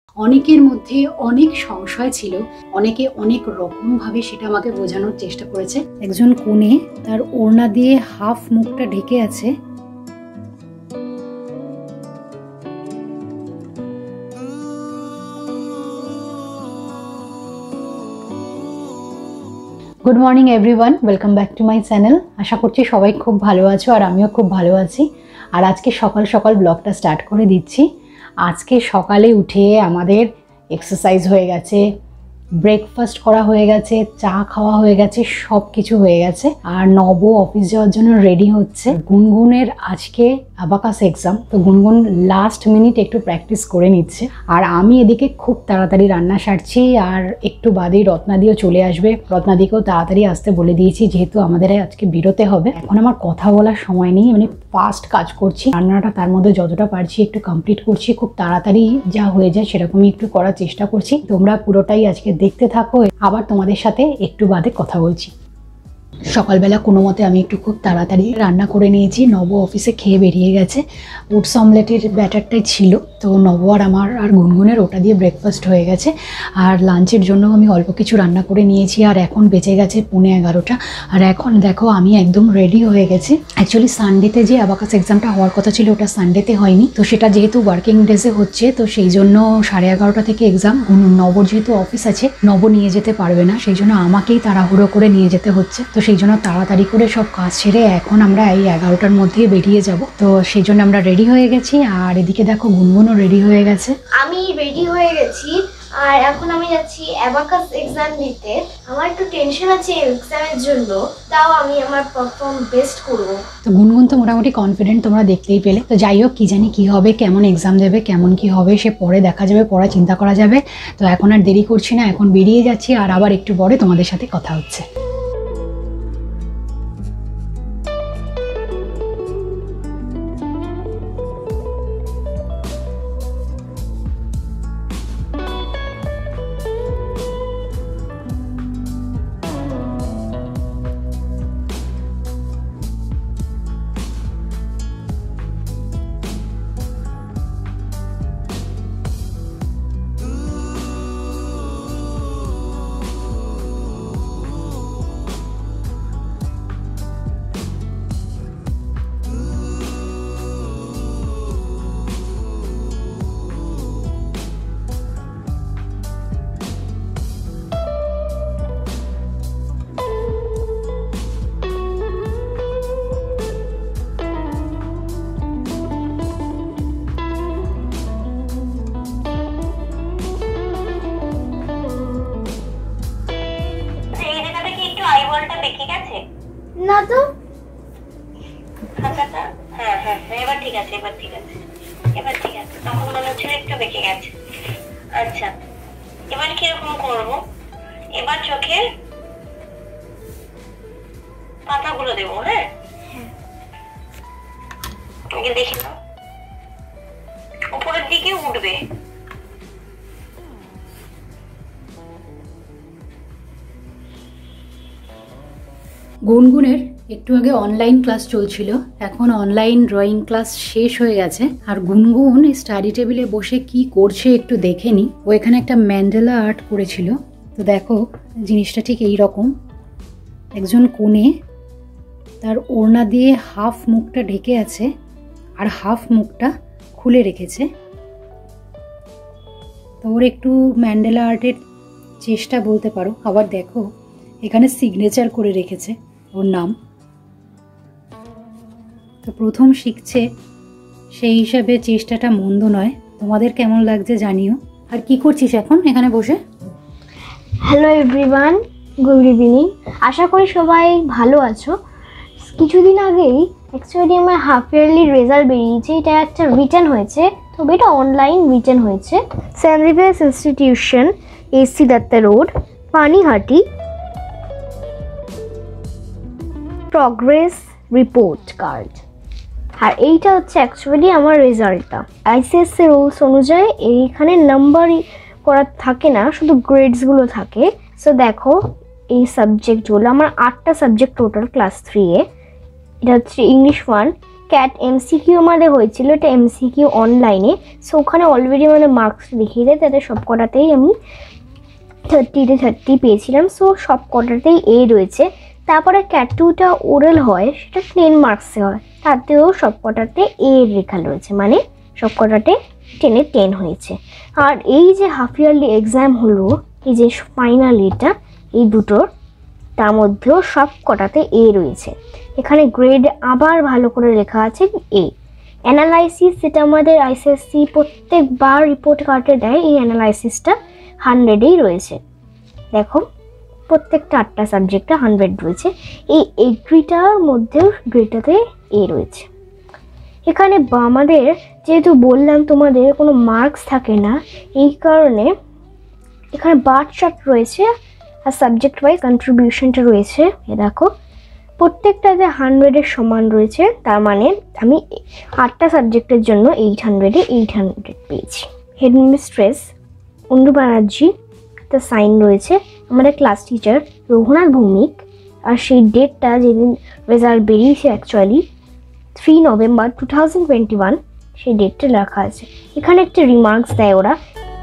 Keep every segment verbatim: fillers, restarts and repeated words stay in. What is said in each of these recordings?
অনেকের মধ্যে অনেক সংশয় ছিল, অনেকে অনেক রকম ভাবে সেটা আমাকে বোঝানোর চেষ্টা করেছে। একজন কোণে তার ওড়না দিয়ে হাফ মুখটা ঢেকে আছে। Good morning everyone, welcome back to my channel. আশা করছি সবাই খুব ভালো আছো আর আমিও খুব ভালো আছি। আর আজকে সকাল সকাল ব্লগটা স্টার্ট করে দিচ্ছি। আজকে সকালে উঠে আমাদের এক্সারসাইজ হয়ে গেছে, ব্রেকফাস্ট করা হয়ে গেছে, চা খাওয়া হয়ে গেছে, সব কিছু হয়ে গেছে। আর নব অফিস যাওয়ার জন্য রেডি হচ্ছে। গুনগুনের আজকে অ্যাবাকাস এক্সাম, তো গুনগুন লাস্ট মিনিট একটু প্র্যাকটিস করে নিচ্ছে। আর আমি এদিকে খুব তাড়াতাড়ি রান্না সারছি। আর একটু বাদেই রত্নাদিও চলে আসবে, রত্নাদিকেও তাড়াতাড়ি আসতে বলে দিয়েছি, যেহেতু আমাদের আজকে বেরোতে হবে। এখন আমার কথা বলার সময় নেই, মানে ফাস্ট কাজ করছি। রান্নাটা তার মধ্যে যতটা পারছি একটু কমপ্লিট করছি, খুব তাড়াতাড়ি যা হয়ে যায় সেরকমই একটু করার চেষ্টা করছি। তোমরা পুরোটাই আজকে দেখতে থাকো, আবার তোমাদের সাথে একটু বাদে কথা বলছি। সকালবেলা কোনো মতে আমি একটু খুব তাড়াতাড়ি রান্না করে নিয়েছি। নব অফিসে খেয়ে বেরিয়ে গেছে। ওটস অমলেটের ব্যাটারটাই ছিল, তো নব আর আমার আর গুনগুনের ওটা দিয়ে ব্রেকফাস্ট হয়ে গেছে। আর লাঞ্চের জন্য আমি অল্প কিছু রান্না করে নিয়েছি। আর এখন বেঁচে গেছে পৌনে এগারোটা। আর এখন দেখো আমি একদম রেডি হয়ে গেছি। অ্যাকচুয়ালি সানডেতে যে অ্যাবাকাস এক্সামটা হওয়ার কথা ছিল ওটা সানডেতে হয়নি, তো সেটা যেহেতু ওয়ার্কিং ডেজে হচ্ছে, তো সেই জন্য সাড়ে এগারোটা থেকে এক্সাম। নবর যেহেতু অফিস আছে, নব নিয়ে যেতে পারবে না, সেই জন্য আমাকেই তাড়াহুড়ো করে নিয়ে যেতে হচ্ছে। তো সেই জন্য তাড়াতাড়ি করে সব কাজ সেরে এখন আমরা এই এগারোটার মধ্যেই বেরিয়ে যাব। তো সেই জন্য আমরা রেডি হয়ে গেছি। আর এদিকে দেখো গুনগুনও রেডি হয়ে গেছে। আমি রেডি হয়ে গেছি আর এখন আমি যাচ্ছি অ্যাবাকাস এক্সাম দিতে। আমার একটু টেনশন আছে এক্সামের জন্য, তাও আমি আমার পারফর্ম বেস্ট করব। তো গুনগুন তো মোটামুটি কনফিডেন্ট, তোমরা দেখতেই পেলে। তো যাই হোক, কি জানি কি হবে, কেমন এক্সাম দেবে, কেমন কি হবে সে পরে দেখা যাবে, পরে চিন্তা করা যাবে। তো এখন আর দেরি করছি না, এখন বেরিয়ে যাচ্ছি। আর আবার একটু পরে তোমাদের সাথে কথা হচ্ছে। না তো, হ্যাঁ হ্যাঁ এবার ঠিক আছে, এবার ঠিক আছে, এবার ঠিক আছে। তখন মনে হচ্ছে একটু বেঁকে গেছে। আচ্ছা, এবার কিরকম করবো? এবার চোখের পাতাগুলো দেবো। হ্যাঁ, দেখি না উপরের দিকে উঠবে। গুনগুনের একটু আগে অনলাইন ক্লাস চলছিল, এখন অনলাইন ড্রয়িং ক্লাস শেষ হয়ে গেছে। আর গুনগুন স্টাডি টেবিলে বসে কি করছে একটু দেখে নি। ও এখানে একটা ম্যান্ডেলা আর্ট করেছিল। তো দেখো জিনিসটা ঠিক এই রকম। একজন কোণে তার ওড়না দিয়ে হাফ মুখটা ঢেকে আছে আর হাফ মুখটা খুলে রেখেছে। তো ওর একটু ম্যান্ডেলা আর্টের চেষ্টা বলতে পারো। আবার দেখো এখানে সিগনেচার করে রেখেছে ওর নাম। তো প্রথম শিখছে, সেই হিসাবে চেষ্টাটা মন্দ নয়। তোমাদের কেমন লাগছে জানিও। আর কি করছিস এখন এখানে বসে? Hello everyone, good evening. আশা করি সবাই ভালো আছো। কিছুদিন আগেই অ্যাকচুয়ালি আমার হাফ ইয়ারলি রেজাল্ট বেরিয়েছে। এটা একটা রিটেন হয়েছে, তবে এটা অনলাইন রিটেন হয়েছে। Saint Xavier's institution, AC Dutta road, Panihati. Progress report card. আর এইটা হচ্ছে অ্যাকচুয়ালি আমার রেজাল্টটা। আইসিএসসি রুলস অনুযায়ী এইখানে নাম্বার করা থাকে না, শুধু গ্রেডসগুলো থাকে। সো দেখো এই সাবজেক্টগুলো আমার আটটা সাবজেক্ট টোটাল ক্লাস থ্রি এ। এটা হচ্ছে ইংলিশ ওয়ান, ক্যাট এমসিকিউ আমাদের হয়েছিল, এটা এমসিকিউ অনলাইনে। সো ওখানে অলরেডি আমাদের মার্কস দেখিয়ে দেয়, তাদের সব কটাতেই আমি থার্টিতে থার্টি পেয়েছিলাম। সো সব কটাতেই এ রয়েছে। তারপরে ক্যাট টুটা ওরাল হয়, সেটা টেন মার্কসে হয়, তাতেও সব কটাতে এ লেখা রয়েছে, মানে সব কটাতে টেনে টেন হয়েছে। আর এই যে হাফ ইয়ারলি এক্সাম হলো, এই যে ফাইনাল এটা, এই দুটোর তার মধ্যেও সব কটাতে এ রয়েছে। এখানে গ্রেড আবার ভালো করে লেখা আছে এ। অ্যানালাইসিস, যেটা আমাদের আইসিএসসি প্রত্যেকবার রিপোর্ট কার্ডে দেয়, এই অ্যানালাইসিসটা হান্ড্রেডেই রয়েছে। দেখো প্রত্যেকটা আটটা সাবজেক্টে হান্ড্রেড রয়েছে। এই এগ্রিটার মধ্যেও গ্রেডটাতে এ রয়েছে। এখানে আমাদের যেহেতু বললাম তোমাদের কোনো মার্কস থাকে না, এই কারণে এখানে বার চার্ট রয়েছে আর সাবজেক্ট ওয়াইজ কন্ট্রিবিউশনটা রয়েছে। এ দেখো প্রত্যেকটাতে হান্ড্রেডের সমান রয়েছে, তার মানে আমি আটটা সাবজেক্টের জন্য এইট হান্ড্রেডে এইট হান্ড্রেড পেয়েছি। হেডমিস্ট্রেস অঞ্জু ব্যানার্জি একটা সাইন রয়েছে, আমাদের ক্লাস টিচার রঘুনাথ ভৌমিক। আর সেই ডেটটা যেদিন রেজাল্ট বেরিয়েছে actually three November two thousand twenty one, সেই ডেটটা লেখা আছে। এখানে একটা রিমার্কস দেয় ওরা।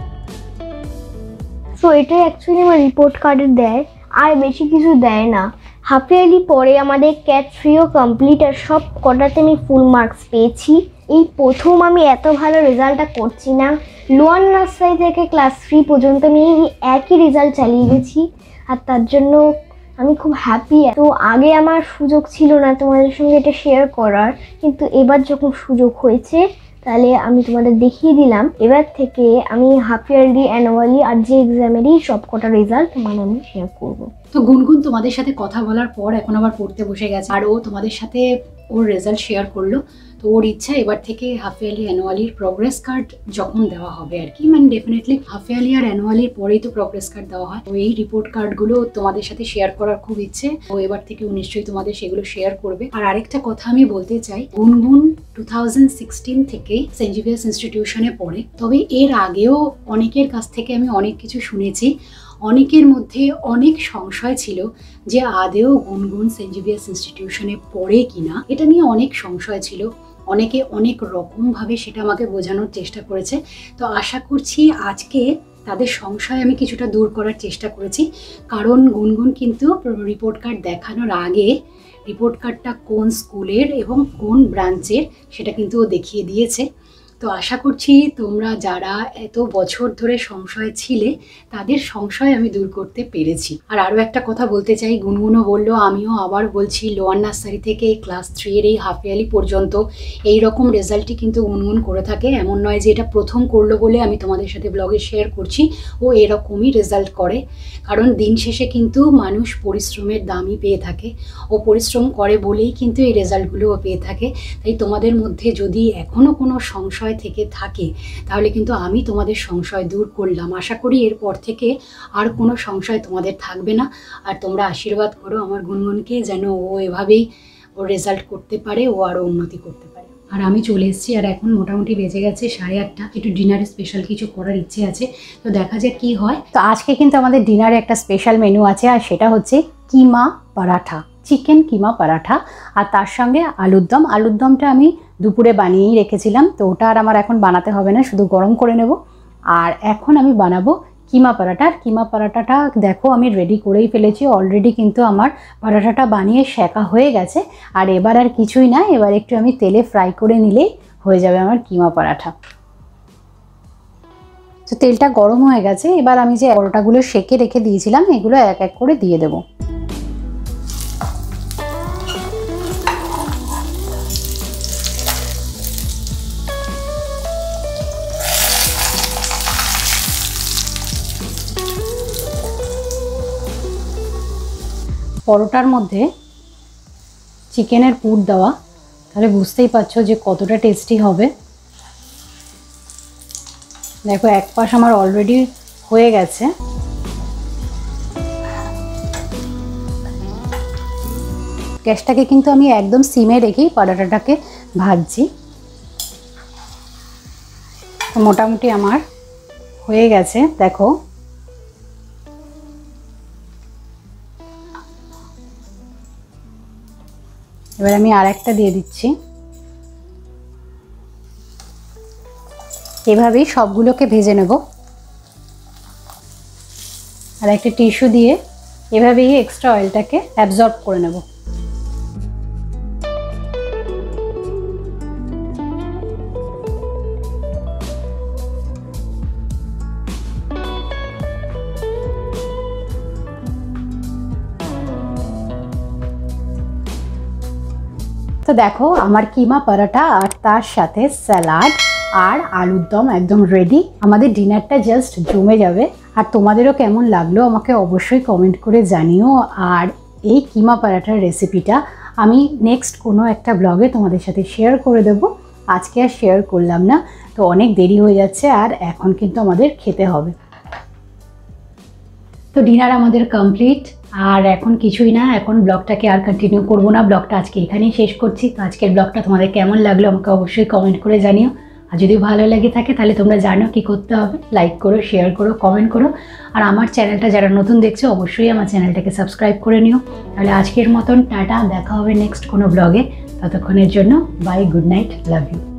সো এটাই অ্যাকচুয়ালি আমার রিপোর্ট কার্ডে দেয়, আর বেশি কিছু দেয় না। হাফ ইয়ারলি পরে আমাদের ক্যাট থ্রিও কমপ্লিট, আর সব কটাতে আমি ফুল মার্কস পেয়েছি। এই প্রথম আমি এত ভালো রেজাল্টটা করছি না, লোয়ার নার্সারি থেকে ক্লাস থ্রি পর্যন্ত আমি একই রেজাল্ট চালিয়ে গেছি, আর তার জন্য আমি খুব হ্যাপি। তো আগে আমার সুযোগ ছিল না তোমাদের সঙ্গে এটা শেয়ার করার, কিন্তু এবার যখন সুযোগ হয়েছে তাহলে আমি তোমাদের দেখিয়ে দিলাম। এবার থেকে আমি হাফ ইয়ারলি, অ্যানুয়ালি আর যে এক্সামেরই সব কটা রেজাল্ট তোমাদের আমি শেয়ার করবো। তো গুনগুন তোমাদের সাথে কথা বলার পর এখন আবার পড়তে বসে গেছে, আর ও তোমাদের সাথে ওর রেজাল্ট শেয়ার করলো। তো ওর ইচ্ছা এবার থেকে হাফ ইয়ারলি অ্যানুয়ালির প্রোগ্রেস কার্ড যখন দেওয়া হবে আর কি, মানে ডেফিনেটলি হাফ ইয়ারলি আর অ্যানুয়ালির পরেই তো প্রোগ্রেস কার্ড দেওয়া হয়। তো এই রিপোর্ট কার্ডগুলো তোমাদের সাথে শেয়ার করার খুব ইচ্ছে, ও এবার থেকে নিশ্চয়ই তোমাদের সেগুলো শেয়ার করবে। আর আরেকটা কথা আমি বলতে চাই, গুনগুন টু থাউজেন্ড সিক্সটিন থেকে সেন্ট জেভিয়ার্স ইনস্টিটিউশনে পড়ে, তবে এর আগেও অনেকের কাছ থেকে আমি অনেক কিছু শুনেছি। অনেকের মধ্যে অনেক সংশয় ছিল যে আদেও গুনগুন সেন্ট জেভিয়ার্স ইনস্টিটিউশনে পড়ে কিনা, এটা নিয়ে অনেক সংশয় ছিল। অনেকে অনেক রকমভাবে সেটা আমাকে বোঝানোর চেষ্টা করেছে। তো আশা করছি আজকে তাদের সংশয় আমি কিছুটা দূর করার চেষ্টা করেছি, কারণ গুনগুন কিন্তু রিপোর্ট কার্ড দেখানোর আগে রিপোর্ট কার্ডটা কোন স্কুলের এবং কোন ব্রাঞ্চের সেটা কিন্তু ও দেখিয়ে দিয়েছে। তো আশা করছি তোমরা যারা এত বছর ধরে সংশয় ছিলে তাদের সংশয় আমি দূর করতে পেরেছি। আর আরও একটা কথা বলতে চাই, গুনগুনও বললো, আমিও আবার বলছি, লোয়ার নার্সারি থেকে ক্লাস থ্রি এর এই হাফ ইয়ারলি পর্যন্ত এই রকম রেজাল্টই কিন্তু গুনগুন করে থাকে। এমন নয় যে এটা প্রথম করলো বলে আমি তোমাদের সাথে ব্লগে শেয়ার করছি, ও এরকমই রেজাল্ট করে। কারণ দিন শেষে কিন্তু মানুষ পরিশ্রমের দামই পেয়ে থাকে, ও পরিশ্রম করে বলেই কিন্তু এই রেজাল্টগুলোও পেয়ে থাকে। তাই তোমাদের মধ্যে যদি এখনও কোনো সংশয় থেকে থাকে তাহলে কিন্তু আমি তোমাদের সংশয় দূর করলাম। আশা করি এরপর থেকে আর কোনো সংশয় তোমাদের থাকবে না। আর তোমরা আশীর্বাদ করো আমার গুনগুনকে, যেন ও এভাবেই ওর রেজাল্ট করতে পারে, ও আরও উন্নতি করতে পারে। আর আমি চলে এসেছি, আর এখন মোটামুটি বেজে গেছে সাড়ে আটটা। একটু ডিনারে স্পেশাল কিছু করার ইচ্ছে আছে, তো দেখা যাক কি হয়। তো আজকে কিন্তু আমাদের ডিনারে একটা স্পেশাল মেনু আছে, আর সেটা হচ্ছে কিমা পরাঠা, চিকেন কিমা পরাঠা, আর তার সঙ্গে আলুর দম। আলুর দমটা আমি দুপুরে বানিয়েই রেখেছিলাম, তো ওটা আর আমার এখন বানাতে হবে না, শুধু গরম করে নেব। আর এখন আমি বানাবো কিমা পরাঠা। আর কিমা পরাঠাটা দেখো আমি রেডি করেই ফেলেছি অলরেডি, কিন্তু আমার পরাঠাটা বানিয়ে সেকা হয়ে গেছে। আর এবার আর কিছুই না, এবার একটু আমি তেলে ফ্রাই করে নিলেই হয়ে যাবে আমার কিমা পরাঠা। তো তেলটা গরম হয়ে গেছে, এবার আমি যে পরোটাগুলো সেকে রেখে দিয়েছিলাম এগুলো এক এক করে দিয়ে দেবো। পরোটার মধ্যে চিকেনের পুর দেওয়া, তাহলে বুঝতেই পারছো যে কতটা টেস্টি হবে। দেখো এক পাশ আমার অলরেডি হয়ে গেছে। গ্যাসটাকে কিন্তু আমি একদম সিমে রেখেই পরোটাটাকে ভাজছি। মোটামুটি আমার হয়ে গেছে দেখো। এবার আমি আর একটা দিয়ে দিচ্ছি। এভাবেই সবগুলোকে ভেজে নেব। আর একটা টিস্যু দিয়ে এভাবেই এক্সট্রা অয়েলটাকে অ্যাবজর্ব করে নেব। তো দেখো আমার কিমা পরোটা আর তার সাথে স্যালাড আর আলুর দম একদম রেডি। আমাদের ডিনারটা জাস্ট জমে যাবে। আর তোমাদেরও কেমন লাগলো আমাকে অবশ্যই কমেন্ট করে জানিও। আর এই কিমা পরোটার রেসিপিটা আমি নেক্সট কোনো একটা ব্লগে তোমাদের সাথে শেয়ার করে দেব। আজকে আর শেয়ার করলাম না, তো অনেক দেরি হয়ে যাচ্ছে আর এখন কিন্তু আমাদের খেতে হবে। তো ডিনার আমাদের কমপ্লিট, আর এখন কিছুই না, এখন ব্লগটাকে আর কন্টিনিউ করবো না, ব্লগটা আজকে এখানেই শেষ করছি। তো আজকের ব্লগটা তোমাদের কেমন লাগলো আমাকে অবশ্যই কমেন্ট করে জানিও। আর যদি ভালো লেগে থাকে তাহলে তোমরা জানো কি করতে হবে, লাইক করো, শেয়ার করো, কমেন্ট করো। আর আমার চ্যানেলটা যারা নতুন দেখছো অবশ্যই আমার চ্যানেলটাকে সাবস্ক্রাইব করে নিও। তাহলে আজকের মতন টাটা, দেখা হবে নেক্সট কোনো ব্লগে। ততক্ষণের জন্য bye, good night, love you.